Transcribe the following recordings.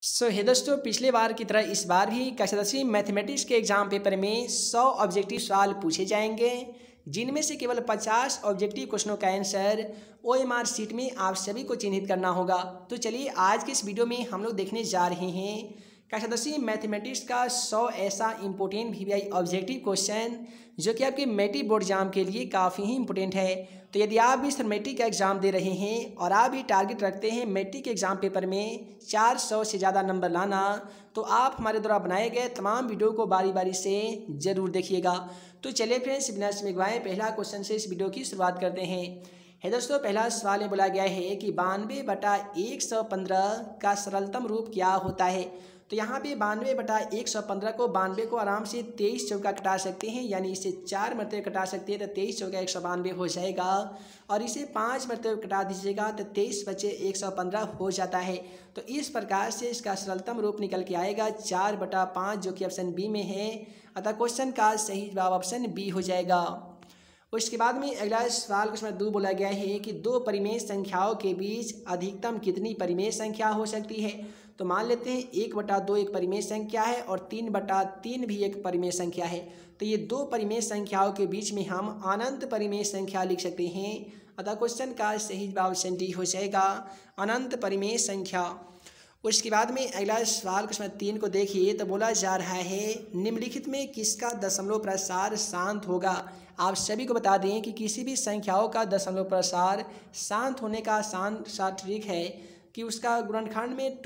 है दोस्तों, पिछले बार की तरह इस बार भी कक्षा 10वीं मैथमेटिक्स के एग्जाम पेपर में 100 ऑब्जेक्टिव सवाल पूछे जाएंगे, जिनमें से केवल 50 ऑब्जेक्टिव क्वेश्चनों का आंसर OMR शीट में आप सभी को चिन्हित करना होगा। तो चलिए आज के इस वीडियो में हम लोग देखने जा रहे हैं कक्षा 10वीं मैथमेटिक्स का 100 ऐसा इंपॉर्टेंट VVI ऑब्जेक्टिव क्वेश्चन जो कि आपके मैट्रिक बोर्ड एग्जाम के लिए काफ़ी ही इंपॉर्टेंट है। तो यदि आप भी सर मैट्रिक का एग्ज़ाम दे रहे हैं और आप भी टारगेट रखते हैं मैट्रिक के एग्ज़ाम पेपर में 400 से ज़्यादा नंबर लाना, तो आप हमारे द्वारा बनाए गए तमाम वीडियो को बारी बारी से ज़रूर देखिएगा। तो चलिए फ्रेंड्स, बिना समय गवाए पहला क्वेश्चन से इस वीडियो की शुरुआत करते हैं। दोस्तों, पहला सवाल में बोला गया है कि 92/115 का सरलतम रूप क्या होता है। तो यहाँ पे 92/115 को 92 को आराम से 23 चौका कटा सकते हैं, यानी इसे 4 मरतबे कटा सकते हैं तो 23 चौका 192 हो जाएगा, और इसे 5 मरतबे कटा दीजिएगा तो 23 बचे 115 हो जाता है। तो इस प्रकार से इसका सरलतम रूप निकल के आएगा 4/5, जो कि ऑप्शन बी में है। अतः क्वेश्चन का सही जवाब ऑप्शन बी हो जाएगा। उसके बाद में अगला सवाल क्वेश्चन 2 बोला गया है कि दो परिमेय संख्याओं के बीच अधिकतम कितनी परिमेय संख्या हो सकती है। तो मान लेते हैं 1/2 एक परिमेय संख्या है और 3/3 भी एक परिमेय संख्या है। तो ये दो परिमेय संख्याओं के बीच में हम अनंत परिमेय संख्या लिख सकते हैं। अतः क्वेश्चन का सही जवाब ऑप्शन डी हो जाएगा, अनंत परिमेय संख्या। उसके बाद में अगला सवाल क्वेश्चन 3 को देखिए तो बोला जा रहा है निम्नलिखित में किसका दशमलव प्रसार शांत होगा। आप सभी को बता दें कि किसी भी संख्याओं का दशमलव प्रसार शांत होने का आसान सा ट्रिक है कि उसका गुणनखंड में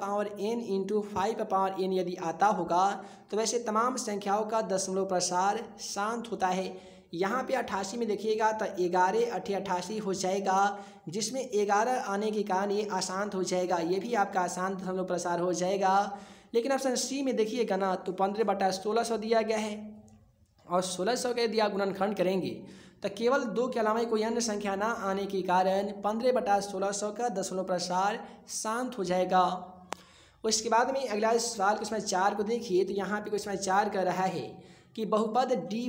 2n × 5n यदि आता होगा तो वैसे तमाम संख्याओं का दशमलव प्रसार शांत होता है। यहाँ पे 88 में देखिएगा तो 11 8 88 हो जाएगा, जिसमें 11 आने के कारण ये अशांत हो जाएगा, ये भी आपका अशांत दशमलव प्रसार हो जाएगा। लेकिन ऑप्शन सी में देखिएगा ना तो 15/1600 दिया गया है और 1600 का यदि आप गुणनखंड करेंगे तो केवल 2 के अलावा कोई अन्य संख्या ना आने के कारण 15/1600 का दशमलव प्रसार शांत हो जाएगा। उसके बाद में अगला सवाल क्वेश्चन 4 को देखिए तो यहाँ पे क्वेश्चन 4 कर रहा है कि बहुपद dy²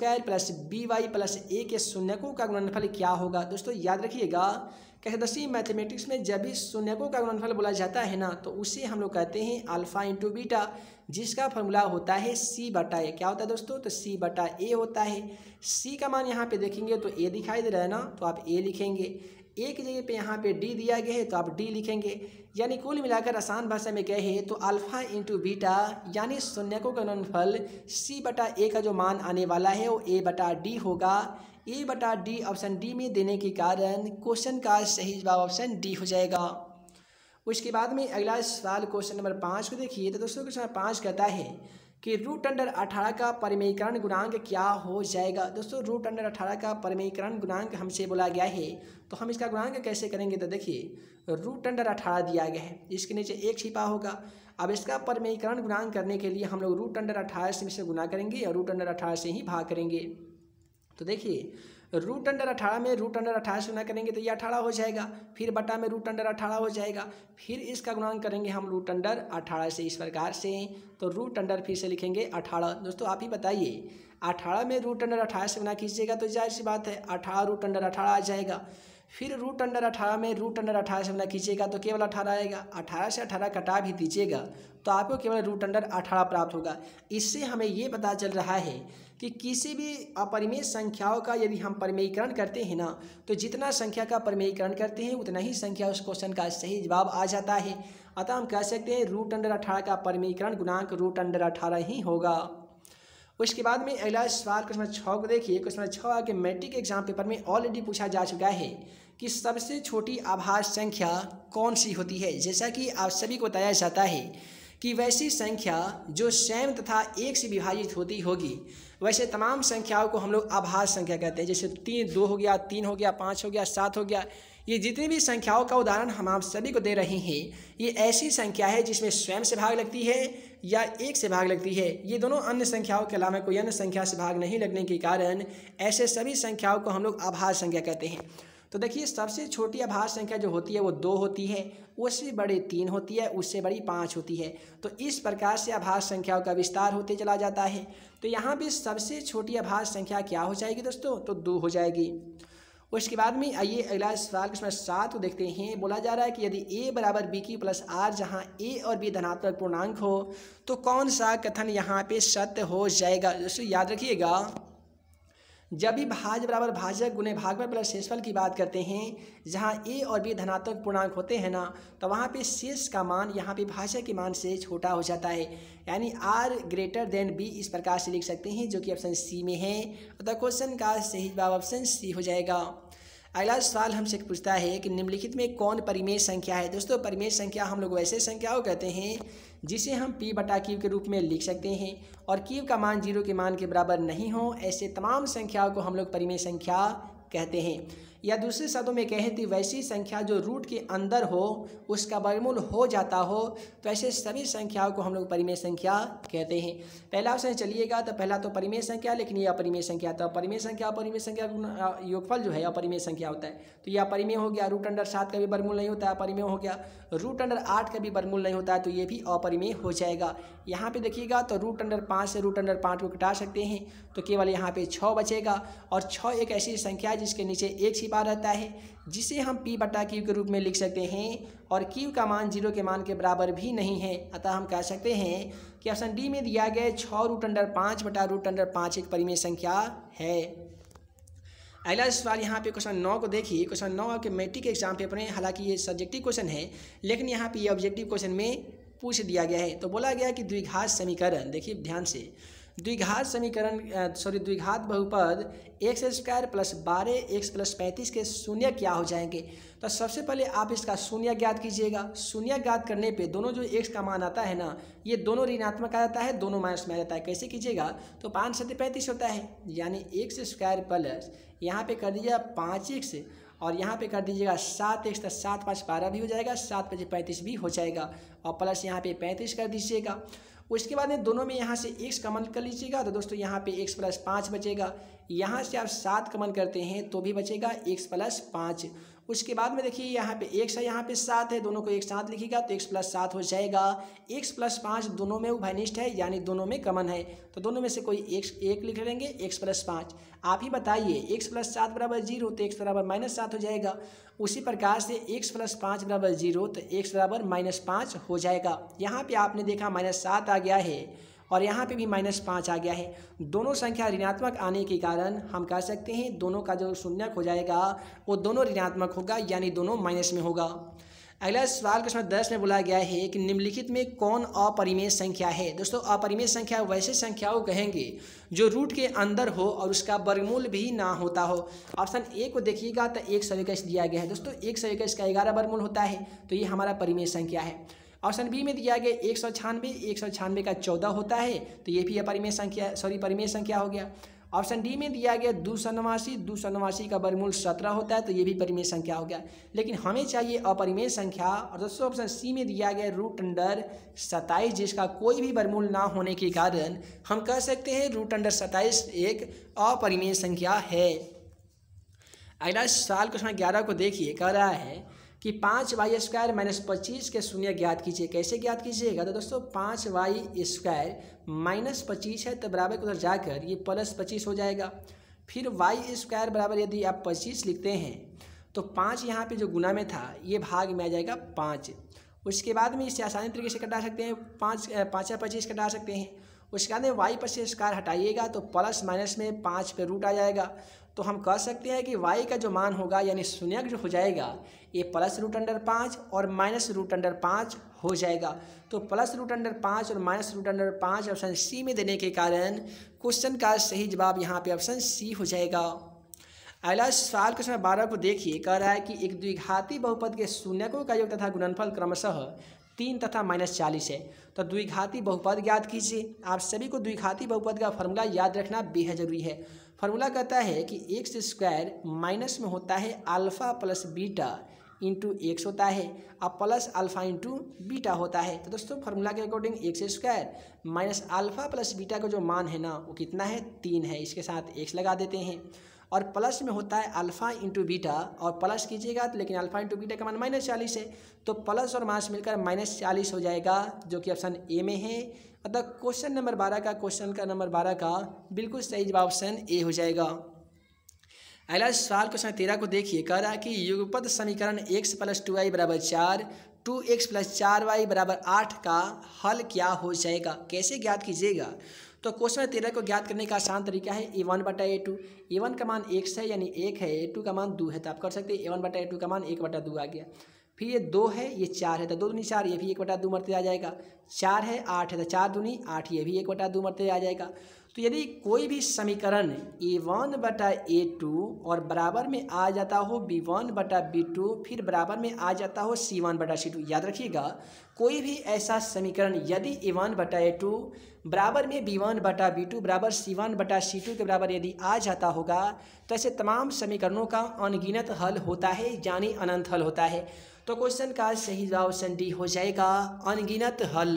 + by + a के शून्यकों का गुणनफल क्या होगा। दोस्तों याद रखिएगा, कक्षा 10वीं मैथमेटिक्स में जब भी शून्यकों का गुणनफल बोला जाता है ना तो उसे हम लोग कहते हैं अल्फा × बीटा, जिसका फॉर्मूला होता है c/a। क्या होता है दोस्तों, तो c/a होता है। c का मान यहाँ पे देखेंगे तो a दिखाई दे रहा है ना, तो आप a लिखेंगे। a की जगह पे यहाँ पे d दिया गया है तो आप d लिखेंगे। यानी कुल मिलाकर आसान भाषा में कहे तो अल्फा × बीटा यानी शून्यकों का गुणनफल c/a का जो मान आने वाला है वो a/d होगा। a/d ऑप्शन डी में देने के कारण क्वेश्चन का सही जवाब ऑप्शन डी हो जाएगा। उसके बाद में अगला सवाल क्वेश्चन नंबर 5 को देखिए तो दोस्तों क्वेश्चन 5 कहता है कि √18 का परिमेयीकरण गुणांक क्या हो जाएगा। दोस्तों √18 का परिमेयीकरण गुणांक हमसे बोला गया है, तो हम इसका गुणांक कैसे करेंगे। तो देखिए √18 दिया गया है, इसके नीचे 1 छिपा होगा। अब इसका परिमेयीकरण गुणांक करने के लिए हम लोग √18 से गुना करेंगे और √18 से ही भाग करेंगे। तो देखिए √18 में √18 से गुना करेंगे तो ये 18 हो जाएगा, फिर बटा में √18 हो जाएगा, फिर इसका गुणांक करेंगे हम √18 से इस प्रकार से। तो √18 फिर से लिखेंगे 18। दोस्तों आप ही बताइए, 18 में √18 से गुना कीजिएगा तो जाहिर सी बात है 18 √18 आ जाएगा। फिर √18 में √18 से गुना कीजिएगा तो केवल 18 आएगा। 18 से 18 कटा भी दीजिएगा तो आपको केवल √18 प्राप्त होगा। इससे हमें ये पता चल रहा है कि किसी भी अपरिमेय संख्याओं का यदि हम परिमेयीकरण करते हैं ना तो जितना संख्या का परिमेयीकरण करते हैं उतना ही संख्या उस क्वेश्चन का सही जवाब आ जाता है। अतः हम कह सकते हैं √18 का परिमेयीकरण गुणांक √18 ही होगा। उसके बाद में अगला सवाल क्वेश्चन 6 को देखिए। क्वेश्चन 6 आगे मैट्रिक एग्जाम पेपर में ऑलरेडी पूछा जा चुका है कि सबसे छोटी आभाज्य संख्या कौन सी होती है। जैसा कि आप सभी को बताया जाता है कि वैसी संख्या जो स्वयं तथा 1 से विभाजित होती होगी, वैसे तमाम संख्याओं को हम लोग आभाज्य संख्या कहते हैं। जैसे 2 हो गया, 3 हो गया, 5 हो गया, 7 हो गया, ये जितनी भी संख्याओं का उदाहरण हम आप सभी को दे रहे हैं ये ऐसी संख्या है जिसमें स्वयं से भाग लगती है या 1 से भाग लगती है। ये दोनों अन्य संख्याओं के अलावा कोई अन्य संख्या से भाग नहीं लगने के कारण ऐसे सभी संख्याओं को हम लोग आभाज्य संख्या कहते हैं। तो देखिए सबसे छोटी आभाज्य संख्या जो होती है वो 2 होती है, उससे बड़ी 3 होती है, उससे बड़ी 5 होती है। तो इस प्रकार से आभाज्य संख्याओं का विस्तार होते चला जाता है। तो यहाँ भी सबसे छोटी आभाज्य संख्या क्या हो जाएगी दोस्तों, तो 2 हो जाएगी। उसके बाद में आइए अगला सवाल क्वेश्चन 7 को देखते हैं। बोला जा रहा है कि यदि a बराबर b की प्लस r जहाँ a और b धनात्मक पूर्णांक हो तो कौन सा कथन यहाँ पे सत्य हो जाएगा। दोस्तों याद रखिएगा, जब भी भाज्य बराबर भाजक गुणे भागफल प्लस शेषफल की बात करते हैं, जहाँ a और b धनात्मक पूर्णांक होते हैं ना, तो वहाँ पे शेष का मान यहाँ पे भाजक के मान से छोटा हो जाता है, यानी r ग्रेटर देन b इस प्रकार से लिख सकते हैं, जो कि ऑप्शन सी में है। तो क्वेश्चन का सही जवाब ऑप्शन सी हो जाएगा। अगला सवाल हमसे पूछता है कि निम्नलिखित में कौन परिमेय संख्या है। दोस्तों परिमेय संख्या हम लोग वैसे संख्या को कहते हैं जिसे हम p बटा q के रूप में लिख सकते हैं और q का मान 0 के मान के बराबर नहीं हो, ऐसे तमाम संख्याओं को हम लोग परिमेय संख्या कहते हैं। या दूसरे शब्दों में कहें तो वैसी संख्या जो रूट के अंदर हो उसका वर्गमूल हो जाता हो, तो ऐसे सभी संख्याओं को हम लोग परिमेय संख्या कहते हैं। पहला ऑप्शन चलिएगा तो पहला तो परिमेय संख्या, लेकिन ये अपरिमेय संख्या। तो अपरिमेय संख्या योगफल जो है अपरिमेय संख्या होता है, तो यह अपरिमेय हो गया। √7 का भी वर्गमूल नहीं होता है, अपरिमेय हो गया। √8 का भी वर्गमूल नहीं होता है, तो ये भी अपरिमेय हो जाएगा। यहाँ पे देखिएगा तो √5 से √5 को घटा सकते हैं, तो केवल यहाँ पे 6 बचेगा। और 6 एक ऐसी संख्या है जिसके नीचे 1 छिपा रहता है, जिसे हम p बटा q के रूप में लिख सकते हैं, और q का मान 0 के मान के बराबर भी नहीं है। अतः हम कह सकते हैं कि ऑप्शन डी में दिया गया 6 √5 बटा √5 एक परिमेय संख्या है। अगला सवाल यहाँ पे क्वेश्चन 9 को देखिए। क्वेश्चन 9 आपके मैट्रिक एग्जाम पेपर में, हालांकि ये सब्जेक्टिव क्वेश्चन है, लेकिन यहाँ पे ये ऑब्जेक्टिव क्वेश्चन में पूछ दिया गया है। तो बोला गया कि द्विघात समीकरण, देखिए ध्यान से, द्विघात बहुपद x² प्लस 12x प्लस 35 के शून्य क्या हो जाएंगे। तो सबसे पहले आप इसका शून्य ज्ञात कीजिएगा। शून्य ज्ञात करने पे दोनों जो x का मान आता है ना, ये दोनों ऋणात्मक आ जाता है, दोनों माइनस में आ जाता है। कैसे कीजिएगा, तो 5 से 35 होता है, यानी x² प्लस यहाँ पे कर दीजिएगा 5x और यहाँ पे कर दीजिएगा 7x, तो 7 5 12 भी हो जाएगा, 7 5 35 भी हो जाएगा, और प्लस यहाँ पे 35 कर दीजिएगा। उसके बाद में दोनों में यहाँ से x कॉमन कर लीजिएगा, तो दोस्तों यहाँ पे x प्लस 5 बचेगा। यहाँ से आप 7 कॉमन करते हैं तो भी बचेगा x प्लस 5। उसके बाद में देखिए यहाँ पे x है, यहाँ पे 7 है, दोनों को एक साथ लिखिएगा तो x प्लस 7 हो जाएगा। x प्लस 5 दोनों में उभयनिष्ठ है, यानी दोनों में कॉमन है, तो दोनों में से कोई एक लिख लेंगे, x प्लस 5। आप ही बताइए x प्लस 7 बराबर 0, तो x बराबर -7 हो जाएगा। उसी प्रकार से x प्लस 5 बराबर 0, तो x बराबर -5 हो जाएगा। यहाँ पे आपने देखा -7 आ गया है और यहाँ पे भी -5 आ गया है। दोनों संख्या ऋणात्मक आने के कारण हम कह सकते हैं दोनों का जो शून्यक हो जाएगा वो दोनों ऋणात्मक होगा, यानी दोनों माइनस में होगा। अगला सवाल क्वेश्चन 10 में बोला गया है कि निम्नलिखित में कौन अपरिमेय संख्या है। दोस्तों अपरिमेय संख्या वैसे संख्या को कहेंगे जो रूट के अंदर हो और उसका वर्गमूल भी ना होता हो। ऑप्शन ए को देखिएगा तो 121 दिया गया है। दोस्तों 121 का 11 वर्गमूल होता है, तो ये हमारा परिमेय संख्या है। ऑप्शन बी में दिया गया 196 का 14 होता है, तो ये भी अपरिमेय संख्या परिमेय संख्या हो गया। ऑप्शन डी में दिया गया 289 का वर्गमूल 17 होता है, तो ये भी परिमेय संख्या हो गया। लेकिन हमें चाहिए अपरिमेय संख्या, और दोस्तों ऑप्शन सी में दिया गया √27 जिसका कोई भी वर्गमूल ना होने के कारण हम कह सकते हैं √27 एक अपरिमेय संख्या है। अगला सवाल क्वेश्चन 11 को देखिए, कह रहा है कि 5y² - 25 के शून्य ज्ञात कीजिए। कैसे ज्ञात कीजिएगा, तो दोस्तों 5y² - 25 है, तो बराबर उधर जाकर ये +25 हो जाएगा। फिर y² बराबर यदि आप 25 लिखते हैं तो 5 यहाँ पे जो गुना में था ये भाग में आ जाएगा 5। उसके बाद में इसे आसानी तरीके से कटा सकते हैं, 5 5 25 कटा सकते हैं। उसके बाद में y पर से स्क्वायर हटाइएगा तो प्लस माइनस में 5 पे रूट आ जाएगा। तो हम कह सकते हैं कि y का जो मान होगा यानी शून्यक जो हो जाएगा ये +√5 और -√5 हो जाएगा। तो +√5 और -√5 ऑप्शन सी में देने के कारण क्वेश्चन का सही जवाब यहाँ पे ऑप्शन सी हो जाएगा। अगला सवाल क्वेश्चन 12 को देखिए, कह रहा है कि एक द्विघाती बहुपद के शून्यकों का योग तथा गुणनफल क्रमशः 3 तथा -40 है। तो द्विघाती बहुपद ज्ञात कीजिए। आप सभी को द्विघाती बहुपद का फॉर्मूला याद रखना बेहद जरूरी है। फॉर्मूला कहता है कि x² माइनस में होता है alpha plus beta into x होता है, अब प्लस अल्फ़ा इंटू बीटा होता है। तो दोस्तों फार्मूला के according x² minus alpha plus beta का जो मान है ना वो कितना है, 3 है। इसके साथ x लगा देते हैं, और प्लस में होता है अल्फ़ा इंटू बीटा, और प्लस कीजिएगा तो लेकिन अल्फ़ा इंटू बीटा का मान -40 है, तो प्लस और माइनस मिलकर -40 हो जाएगा, जो कि ऑप्शन ए में है। मतलब क्वेश्चन नंबर 12 का बिल्कुल सही जवाब ऑप्शन ए हो जाएगा। अगला सवाल क्वेश्चन 13 को देखिए, कह रहा है कि युगपत समीकरण x + 2y = 4, 2x + 4y = 8 का हल क्या हो जाएगा, कैसे ज्ञात कीजिएगा। तो क्वेश्चन 13 को ज्ञात करने का आसान तरीका है a1/a2। a1 का मान x है यानी 1 है, a2 का मान 2 है, तो आप कर सकते हैं a1/a2 का मान 1/2 आ गया। फिर ये 2 है, ये 4 है, तो 2 दूनी 4, ये भी 1/2 मरते आ जाएगा। 4 है, 8 है, तो 4 दूनी 8, ये भी 1/2 मरते आ जाएगा। तो यदि कोई भी समीकरण a1/a2 और बराबर में आ जाता हो b1/b2, फिर बराबर में आ जाता हो c1/c2, याद रखिएगा कोई भी ऐसा समीकरण यदि a1/a2 बराबर में b1/b2 बराबर c1/c2 के बराबर यदि आ जाता होगा तो ऐसे तमाम समीकरणों का अनगिनत हल होता है, यानी अनंत हल होता है। तो क्वेश्चन का सही जवाब ऑप्शन डी हो जाएगा, अनगिनत हल।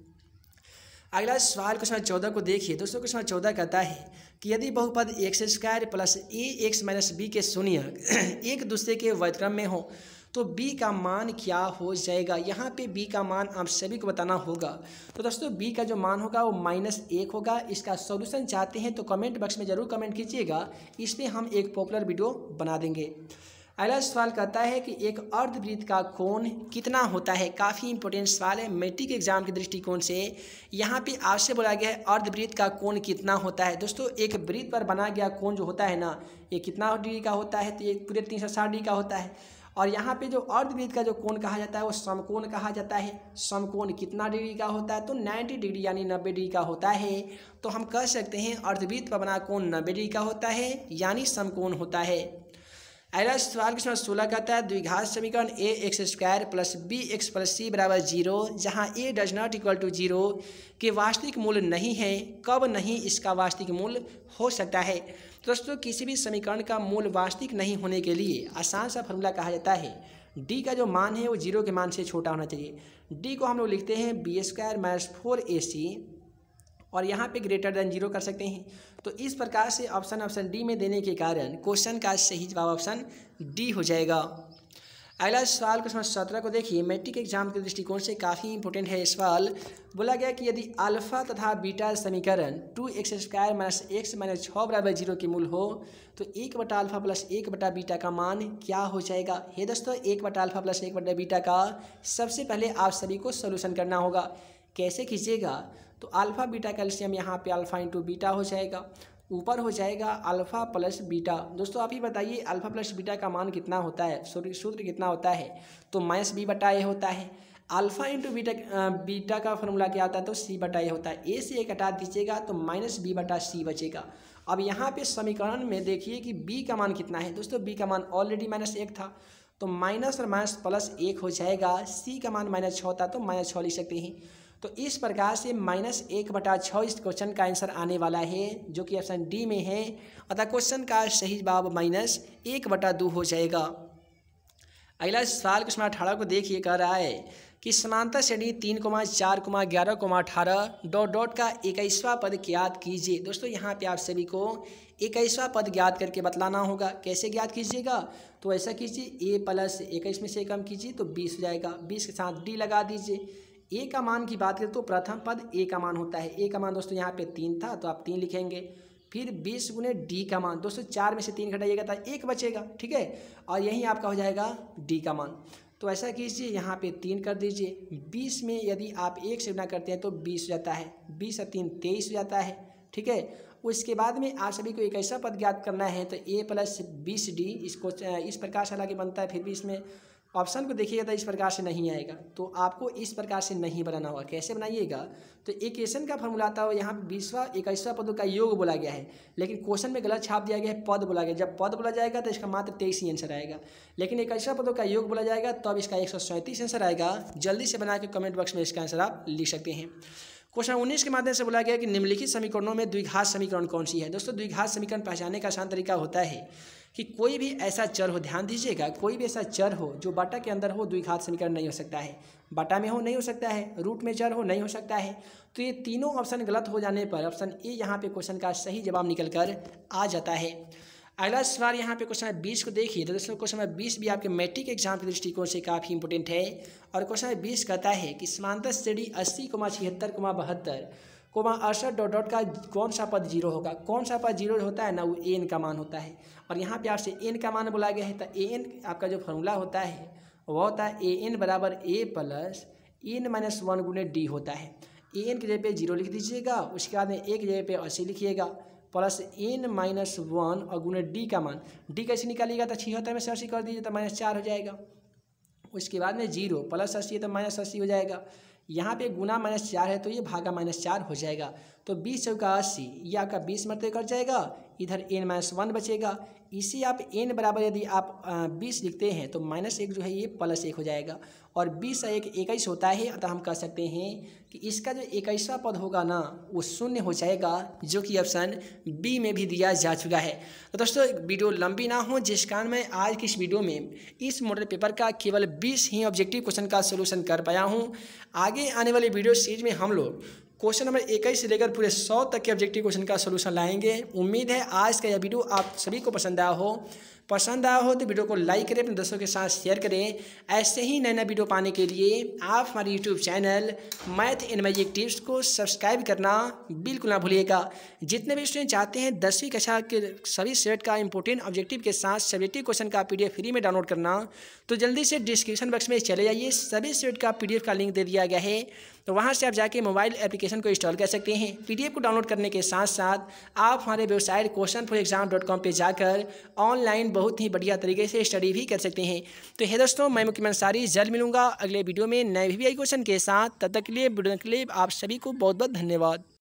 अगला सवाल क्वेश्चन 14 को देखिए दोस्तों। क्वेश्चन 14 कहता है कि यदि बहुपद x² + ax - b के शून्य एक दूसरे के व्युत्क्रम में हो तो b का मान क्या हो जाएगा। यहाँ पे b का मान आप सभी को बताना होगा। तो दोस्तों b का जो मान होगा वो -1 होगा। इसका सॉल्यूशन चाहते हैं तो कमेंट बॉक्स में ज़रूर कमेंट कीजिएगा, इस पर हम एक पॉपुलर वीडियो बना देंगे। अगला सवाल कहता है कि एक अर्धवृत्त का कोण कितना होता है। काफ़ी इंपॉर्टेंट सवाल है मैट्रिक एग्जाम के दृष्टिकोण से। यहाँ पे आपसे बोला गया है अर्धवृत्त का कोण कितना होता है। दोस्तों एक वृत्त पर बना गया कोण जो होता है ना, ये कितना डिग्री का होता है, तो ये पूरे 360 डिग्री का होता है। और यहाँ पे जो अर्धवृत्त का जो कोण कहा जाता है वो समकोण कहा जाता है। समकोण कितना डिग्री का होता है, तो 90 डिग्री यानी 90 डिग्री का होता है। तो हम कह सकते हैं अर्धवृत्त पर बना कोण 90 डिग्री का होता है, यानी समकोण होता है। अगला सवाल क्वेश्चन 16 कहता है द्विघात समीकरण ax² + bx + c = 0 जहाँ a does not equal to 0 के वास्तविक मूल्य नहीं है, कब नहीं इसका वास्तविक मूल्य हो सकता है। तो दोस्तों किसी भी समीकरण का मूल वास्तविक नहीं होने के लिए आसान सा फॉर्मूला कहा जाता है d का जो मान है वो 0 के मान से छोटा होना चाहिए। d को हम लोग लिखते हैं b² - 4ac और यहाँ पे >0 कर सकते हैं। तो इस प्रकार से ऑप्शन डी में देने के कारण क्वेश्चन का सही जवाब ऑप्शन डी हो जाएगा। अगला सवाल क्वेश्चन 17 को देखिए, मैट्रिक एग्जाम के दृष्टिकोण से काफ़ी इंपॉर्टेंट है सवाल। बोला गया कि यदि अल्फा तथा बीटा समीकरण 2x² - x - 6 = 0 के मूल हो तो 1/α + 1/बीटा का मान क्या हो जाएगा। हे दोस्तों 1/α + 1/बीटा का सबसे पहले आप सभी को सोल्यूशन करना होगा। कैसे कीजिएगा, तो अल्फ़ा बीटा का एलसीएम यहाँ पे अल्फ़ा × बीटा हो जाएगा, ऊपर हो जाएगा अल्फ़ा + बीटा। दोस्तों आप ही बताइए अल्फ़ा + बीटा का मान कितना होता है, सूत्र कितना होता है, तो -b/a होता है। अल्फ़ा × बीटा का फॉर्मूला क्या आता है, तो c/a होता है। a से 1 हटा दीजिएगा तो -b/c बचेगा। अब यहाँ पे समीकरण में देखिए कि b का मान कितना है। दोस्तों b का मान ऑलरेडी -1 था तो माइनस और माइनस +1 हो जाएगा। c का मान -6 था तो -6 लिख सकते हैं। तो इस प्रकार से -1/6 इस क्वेश्चन का आंसर आने वाला है, जो कि ऑप्शन डी में है। अतः क्वेश्चन का सही जवाब -1/2 हो जाएगा। अगला सवाल क्वेश्चन 18 को देखिए, कह रहा है कि समांतर श्रेणी 3, 4, 11, 18 ... का 21वां पद ज्ञात कीजिए। दोस्तों यहाँ पे आप सभी को 21वां पद ज्ञात करके बतलाना होगा। कैसे ज्ञात कीजिएगा, तो ऐसा कीजिए a + 21 में से कम कीजिए तो 20 हो जाएगा। 20 के साथ d लगा दीजिए। a का मान की बात करें तो प्रथम पद a का मान होता है। a का मान दोस्तों यहाँ पे 3 था तो आप 3 लिखेंगे। फिर 20 × d का मान, दोस्तों 4 में से 3 घटाइएगा तो 1 बचेगा, ठीक है। और यही आपका हो जाएगा d का मान। तो ऐसा कीजिए यहाँ पे 3 कर दीजिए। 20 में यदि आप 1 से गुणा करते हैं तो 20 हो जाता है। 20 और 3 23 हो जाता है, ठीक है। उसके बाद में आप सभी को एक ऐसा पद ज्ञात करना है तो a + 20d इसको इस प्रकार से हालांकि बनता है। फिर भी इसमें ऑप्शन को देखिएगा तो इस प्रकार से नहीं आएगा, तो आपको इस प्रकार से नहीं बनाना होगा। कैसे बनाइएगा, तो इक्वेशन का फॉर्मूला आता है यहाँ 20वां 21वां पदों का योग बोला गया है, लेकिन क्वेश्चन में गलत छाप दिया गया है, पद बोला गया। जब पद बोला जाएगा तो इसका मात्र 23 ही आंसर आएगा, लेकिन 21वां पदों का योग बोला जाएगा तब इसका 137 आंसर आएगा। जल्दी से बना के कमेंट बॉक्स में इसका आंसर आप लिख सकते हैं। क्वेश्चन 19 के माध्यम से बोला गया कि निम्नलिखित समीकरणों में द्विघात समीकरण कौन सी है। दोस्तों द्विघात समीकरण पहचानने का आसान तरीका होता है कि कोई भी ऐसा चर हो, ध्यान दीजिएगा, कोई भी ऐसा चर हो जो बटा के अंदर हो, द्विघात समीकरण नहीं हो सकता है। बटा में हो नहीं हो सकता है, रूट में चर हो नहीं हो सकता है। तो ये तीनों ऑप्शन गलत हो जाने पर ऑप्शन ए यहाँ पे क्वेश्चन का सही जवाब निकल कर आ जाता है। अगला सवाल यहाँ पे क्वेश्चन 20 को देखिए। तो दोस्तों क्वेश्चन 20 भी आपके मैट्रिक एग्जाम के दृष्टिकोण से काफ़ी इंपॉर्टेंट है। और क्वेश्चन 20 कहता है कि समांतर श्रेणी 80, 76, 72 कोमा 68 डॉट डॉट का कौन सा पद जीरो होगा, कौन सा पद जीरो होता है ना, वो एन का मान होता है। और यहाँ पे आपसे एन का मान बोला गया है, तो एन आपका जो फॉर्मूला होता है वह होता है ए एन बराबर ए प्लस एन माइनस 1 गुने डी होता है। ए एन की जगह पे जीरो लिख दीजिएगा, उसके बाद में एक जगह पे 80 लिखिएगा, प्लस एन माइनस 1 और गुने डी का मान। डी कैसे निकालिएगा, तो 76 में से 80 कर दीजिए तो -4 हो जाएगा। उसके बाद में जीरो प्लस 80 है तो -80 हो जाएगा। यहाँ पे गुना -4 है तो ये भागा -4 हो जाएगा। तो 20 चौका 80, ये आपका 20 मरते कट जाएगा, इधर n-1 बचेगा। इसी आप n बराबर यदि आप 20 लिखते हैं तो -1 जो है ये +1 हो जाएगा, और 20 और 1 21 होता है। अतः हम कह सकते हैं कि इसका जो 21वां पद होगा ना वो शून्य हो जाएगा, जो कि ऑप्शन बी में भी दिया जा चुका है। तो दोस्तों वीडियो लंबी ना हो, जिस कारण मैं आज की इस वीडियो में इस मॉडल पेपर का केवल 20 ही ऑब्जेक्टिव क्वेश्चन का सोल्यूशन कर पाया हूँ। आगे आने वाले वीडियो सीरीज में हम लोग क्वेश्चन नंबर 21 से लेकर पूरे 100 तक के ऑब्जेक्टिव क्वेश्चन का सोल्यूशन लाएंगे। उम्मीद है आज का यह वीडियो आप सभी को पसंद आया हो। तो वीडियो को लाइक करें, अपने दोस्तों के साथ शेयर करें। ऐसे ही नए नए वीडियो पाने के लिए आप हमारे YouTube channel math and magic tips को सब्सक्राइब करना बिल्कुल ना भूलिएगा। जितने भी स्टूडेंट चाहते हैं 10वीं कक्षा के सभी सेट का इंपॉर्टेंट ऑब्जेक्टिव के साथ सब्जेक्टिव क्वेश्चन का PDF फ्री में डाउनलोड करना, तो जल्दी से डिस्क्रिप्शन बॉक्स में चले जाइए, सभी सेट का PDF का लिंक दे दिया गया है। तो वहाँ से आप जाके मोबाइल एप्लीकेशन को इंस्टॉल कर सकते हैं। PDF को डाउनलोड करने के साथ साथ आप हमारे वेबसाइट questionforexam.com पे जाकर ऑनलाइन बहुत ही बढ़िया तरीके से स्टडी भी कर सकते हैं। तो हे दोस्तों, मैं मुकीम अंसारी जल्द मिलूंगा अगले वीडियो में नए VVI क्वेश्चन के साथ। तब तक के लिए वीडियो के लिए आप सभी को बहुत बहुत धन्यवाद।